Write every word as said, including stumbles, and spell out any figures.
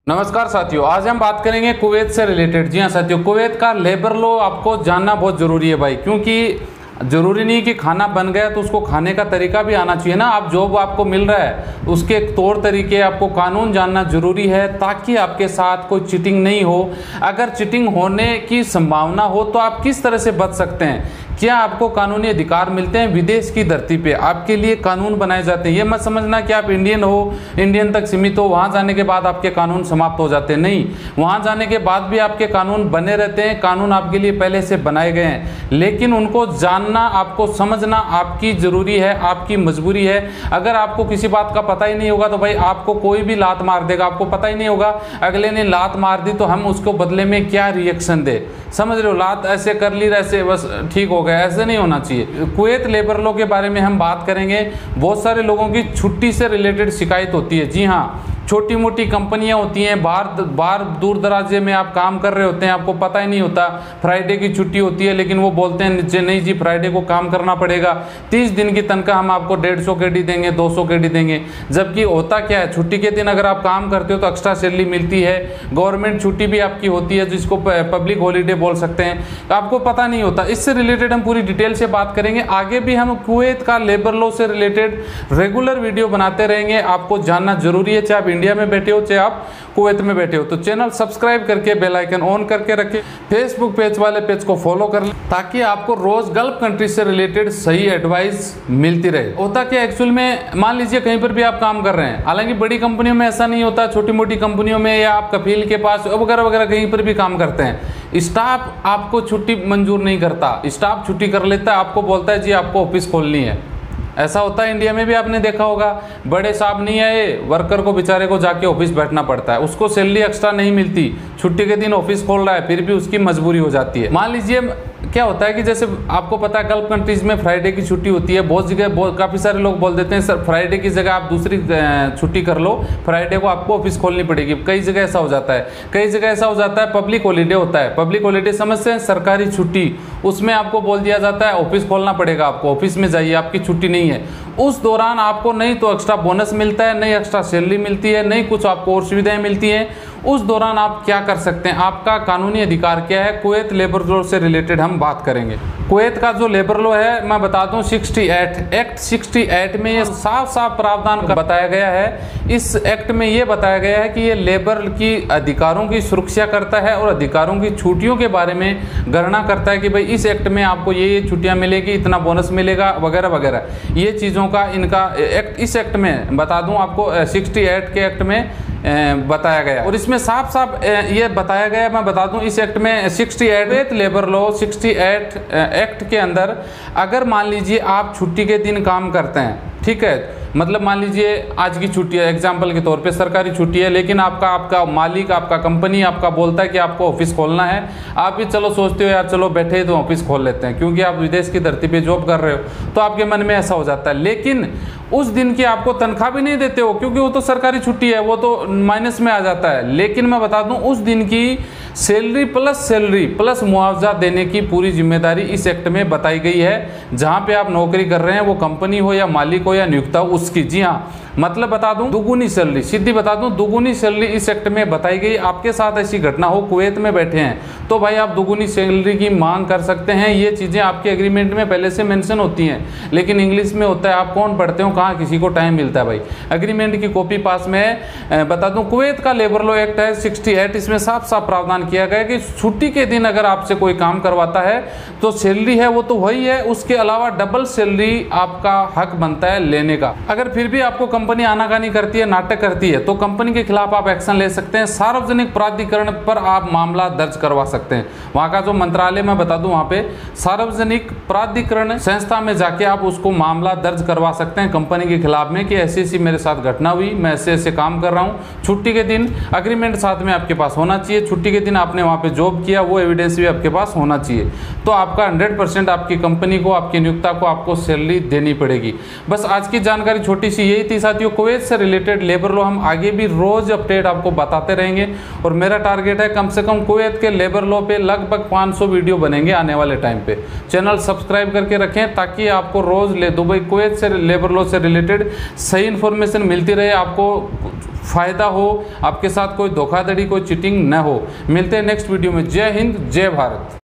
नमस्कार साथियों, आज हम बात करेंगे कुवैत से रिलेटेड। जी हाँ साथियों, कुवैत का लेबर लॉ आपको जानना बहुत ज़रूरी है भाई, क्योंकि ज़रूरी नहीं कि खाना बन गया तो उसको खाने का तरीका भी आना चाहिए ना। आप जॉब आपको मिल रहा है उसके तौर तरीके, आपको कानून जानना ज़रूरी है ताकि आपके साथ कोई चीटिंग नहीं हो। अगर चीटिंग होने की संभावना हो तो आप किस तरह से बच सकते हैं, क्या आपको कानूनी अधिकार मिलते हैं। विदेश की धरती पे आपके लिए कानून बनाए जाते हैं। ये मत समझना कि आप इंडियन हो, इंडियन तक सीमित हो, वहाँ जाने के बाद आपके कानून समाप्त हो जाते हैं। नहीं, वहाँ जाने के बाद भी आपके कानून बने रहते हैं। कानून आपके लिए पहले से बनाए गए हैं, लेकिन उनको जानना, आपको समझना आपकी ज़रूरी है, आपकी मजबूरी है। अगर आपको किसी बात का पता ही नहीं होगा तो भाई आपको कोई भी लात मार देगा, आपको पता ही नहीं होगा। अगले ने लात मार दी तो हम उसको बदले में क्या रिएक्शन दे, समझ रहे हो। लात ऐसे कर ली, ऐसे बस ठीक हो गया, ऐसे नहीं होना चाहिए। कुवैत लेबर लॉ के बारे में हम बात करेंगे। बहुत सारे लोगों की छुट्टी से रिलेटेड शिकायत होती है। जी हाँ, छोटी मोटी कंपनियां होती हैं, बाहर बाहर दूर दराजे में आप काम कर रहे होते हैं, आपको पता ही नहीं होता फ्राइडे की छुट्टी होती है, लेकिन वो बोलते हैं नहीं जी फ्राइडे को काम करना पड़ेगा, तीस दिन की तनख्वाह हम आपको डेढ़ सौ के डी देंगे, दो सौ के डी देंगे। जबकि होता क्या है, छुट्टी के दिन अगर आप काम करते हो तो एक्स्ट्रा सैलरी मिलती है। गवर्नमेंट छुट्टी भी आपकी होती है जिसको पब्लिक हॉलीडे बोल सकते हैं, आपको पता नहीं होता। इससे रिलेटेड हम पूरी डिटेल से बात करेंगे। आगे भी हम कुवैत का लेबर लॉ से रिलेटेड रेगुलर वीडियो बनाते रहेंगे। आपको जानना जरूरी है, चाहे आप इंडिया में बैठे हो चाहे आप कुवैत में बैठे हो। तो चैनल सब्सक्राइब करके बेल आइकन ऑन करके रखें। फेसबुक पेज वाले पेज को फॉलो कर लें ताकि आपको रोज गल्फ कंट्री से रिलेटेड सही एडवाइस मिलती रहे। होता क्या एक्चुअल में, मान लीजिए कहीं पर भी आप काम कर रहे हैं, हालांकि बड़ी कंपनियों में ऐसा नहीं होता, छोटी मोटी कंपनियों में या आप कफील के पास वगैरह वगैरह कहीं पर भी काम करते हैं, स्टाफ आपको छुट्टी मंजूर नहीं करता। स्टाफ छुट्टी कर लेता है, आपको बोलता है जी आपको ऑफिस खोलनी है। ऐसा होता है इंडिया में भी, आपने देखा होगा। बड़े साहब नहीं आए, वर्कर को बेचारे को जाके ऑफिस बैठना पड़ता है, उसको सैलरी एक्स्ट्रा नहीं मिलती, छुट्टी के दिन ऑफिस खोल रहा है, फिर भी उसकी मजबूरी हो जाती है। मान लीजिए क्या होता है कि जैसे आपको पता है गल्फ कंट्रीज में फ्राइडे की छुट्टी होती है। बहुत जगह बहुत काफ़ी सारे लोग बोल देते हैं सर फ्राइडे की जगह आप दूसरी छुट्टी कर लो, फ्राइडे को आपको ऑफिस खोलनी पड़ेगी। कई जगह ऐसा हो जाता है, कई जगह ऐसा हो जाता है पब्लिक हॉलीडे होता है। पब्लिक हॉलीडे समझते हैं, सरकारी छुट्टी, उसमें आपको बोल दिया जाता है ऑफिस खोलना पड़ेगा, आपको ऑफिस में जाइए, आपकी छुट्टी नहीं है। उस दौरान आपको नहीं तो एक्स्ट्रा बोनस मिलता है, नहीं एक्स्ट्रा सैलरी मिलती है, नहीं कुछ आपको और सुविधाएं मिलती हैं। उस दौरान आप क्या कर सकते हैं, आपका कानूनी अधिकार क्या है, कुवैत लेबर लॉ से रिलेटेड हम बात करेंगे। कुवैत का जो लेबर लॉ है मैं बता दूं, अड़सठ एक्ट अड़सठ में ये साफ साफ प्रावधान बताया गया है। इस एक्ट में ये बताया गया है कि ये लेबर की अधिकारों की सुरक्षा करता है और अधिकारों की छुट्टियों के बारे में गणना करता है कि भाई इस एक्ट में आपको ये ये छुट्टियां मिलेगी, इतना बोनस मिलेगा वगैरह वगैरह। ये चीज़ों का इनका एक्ट, इस एक्ट में बता दूं आपको अड़सठ के एक्ट में बताया गया और इसमें साफ साफ ये बताया गया, मैं बता दूं इस एक्ट में अड़सठ लेबर लॉ अड़सठ एक्ट के अंदर अगर मान लीजिए आप छुट्टी के दिन काम करते हैं, ठीक है, मतलब मान लीजिए आज की छुट्टी है, एग्जाम्पल के तौर पे सरकारी छुट्टी है, लेकिन आपका आपका मालिक, आपका कंपनी आपका बोलता है कि आपको ऑफिस खोलना है। आप भी चलो सोचते हो यार चलो बैठे तो ऑफिस खोल लेते हैं, क्योंकि आप विदेश की धरती पे जॉब कर रहे हो, तो आपके मन में ऐसा हो जाता है। लेकिन उस दिन की आपको तनख्वाह भी नहीं देते हो, क्योंकि वो तो सरकारी छुट्टी है, वो तो माइनस में आ जाता है। लेकिन मैं बता दूं उस दिन की सैलरी प्लस सैलरी प्लस मुआवजा देने की पूरी जिम्मेदारी इस एक्ट में बताई गई है। जहां पे आप नौकरी कर रहे हैं, वो कंपनी हो या मालिक हो या नियोक्ता हो उसकी, जी हाँ, मतलब बता दूं दुगुनी सैलरी, सीधी बता दूं दुगुनी सैलरी इस एक्ट में बताई गई। आपके साथ ऐसी घटना हो, कुवैत में बैठे हैं, तो भाई आप दुगुनी सैलरी की मांग कर सकते हैं। ये चीज़ें आपके एग्रीमेंट में पहले से मेंशन होती हैं, लेकिन इंग्लिश में होता है, आप कौन पढ़ते हो, कहाँ किसी को टाइम मिलता है भाई। एग्रीमेंट की कॉपी पास में है। बता दूं कुवैत का लेबर लॉ एक्ट है अड़सठ, इसमें साफ साफ प्रावधान किया गया है कि छुट्टी के दिन अगर आपसे कोई काम करवाता है तो सैलरी है वो तो वही है, उसके अलावा डबल सैलरी आपका हक बनता है लेने का। अगर फिर भी आपको कंपनी आनाकानी करती है, नाटक करती है, तो कंपनी के खिलाफ आप एक्शन ले सकते हैं। सार्वजनिक प्राधिकरण पर आप मामला दर्ज करवा सकते हैं। वहां का जो मंत्रालय मैं बता दूं, वहां पे सार्वजनिक प्राधिकरण संस्था में जाके आप उसको मामला दर्ज करवा सकते हैं कंपनी के खिलाफ में कि ऐसी ऐसी मेरे साथ घटना हुई, मैं ऐसे ऐसे काम कर रहा हूं। छुट्टी के दिन अग्रीमेंट साथ में आपके पास होना चाहिए, छुट्टी के दिन आपने वहां पे जॉब किया, वो एविडेंस भी आपके पास होना चाहिए। तो आपका हंड्रेड परसेंट आपकी कंपनी को, आपकी नियोक्ता को आपको सैलरी देनी पड़ेगी। बस आज की जानकारी छोटी सी यही थी साथियों। कुवैत से रिलेटेड लेबर लॉ हम आगे भी रोज अपडेट आपको बताते रहेंगे और मेरा टारगेट है कम से कम कुवैत के लेबर लॉ पे लगभग पाँच सौ वीडियो बनेंगे आने वाले टाइम पे। चैनल सब्सक्राइब करके रखें ताकि आपको रोज ले दुबई कुवैत से लेबर लॉ से रिलेटेड सही इन्फॉर्मेशन मिलती रहे, आपको फ़ायदा हो, आपके साथ कोई धोखाधड़ी कोई चीटिंग न हो। मिलते हैं नेक्स्ट वीडियो में। जय हिंद, जय भारत।